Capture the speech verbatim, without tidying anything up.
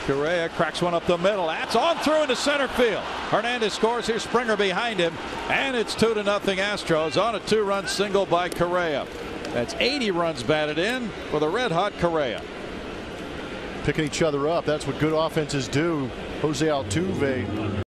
Correa cracks one up the middle. That's on through into center field. Hernandez scores. Here's Springer behind him, and it's two to nothing Astros on a two-run single by Correa. That's eighty runs batted in for the red-hot Correa. Picking each other up. That's what good offenses do. Jose Altuve